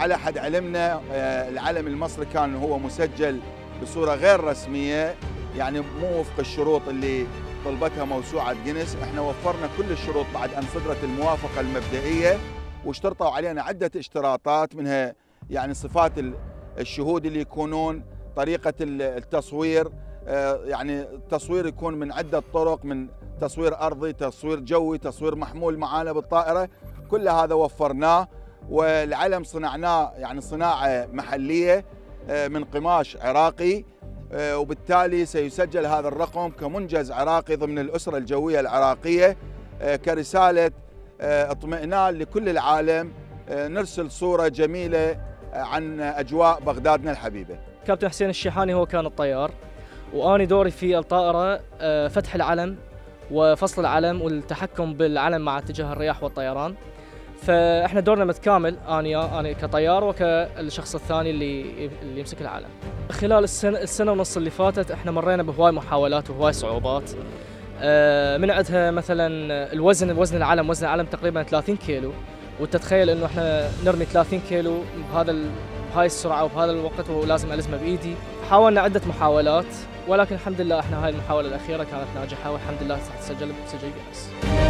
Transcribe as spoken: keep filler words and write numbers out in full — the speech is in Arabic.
على حد علمنا العلم المصري كان هو مسجل بصورة غير رسمية، يعني مو وفق الشروط اللي طلبتها موسوعة جينيس. احنا وفرنا كل الشروط بعد أن صدرت الموافقة المبدئية، واشترطوا علينا عدة اشتراطات، منها يعني صفات الشهود اللي يكونون، طريقة التصوير، يعني التصوير يكون من عدة طرق، من تصوير أرضي، تصوير جوي، تصوير محمول معانا بالطائرة، كل هذا وفرناه. والعلم صنعناه يعني صناعة محلية من قماش عراقي، وبالتالي سيسجل هذا الرقم كمنجز عراقي ضمن الأسرة الجوية العراقية، كرسالة اطمئنان لكل العالم، نرسل صورة جميلة عن أجواء بغدادنا الحبيبة. كابتن حسين الشيحاني هو كان الطيار، وأنا دوري في الطائرة فتح العلم وفصل العلم والتحكم بالعلم مع اتجاه الرياح والطيران. فاحنا دورنا متكامل، انا انا كطيار وكالشخص الثاني اللي اللي يمسك العلم. خلال السنه السنه ونص اللي فاتت احنا مرينا بهواي محاولات وهواي صعوبات. من عندها مثلا الوزن الوزن العلم وزن العلم تقريبا ثلاثين كيلو، وتتخيل انه احنا نرمي ثلاثين كيلو بهذا بهاي السرعه وبهذا الوقت ولازم الزمه بايدي. حاولنا عده محاولات، ولكن الحمد لله احنا هاي المحاوله الاخيره كانت ناجحه، والحمد لله سجلت بسجل جينيس.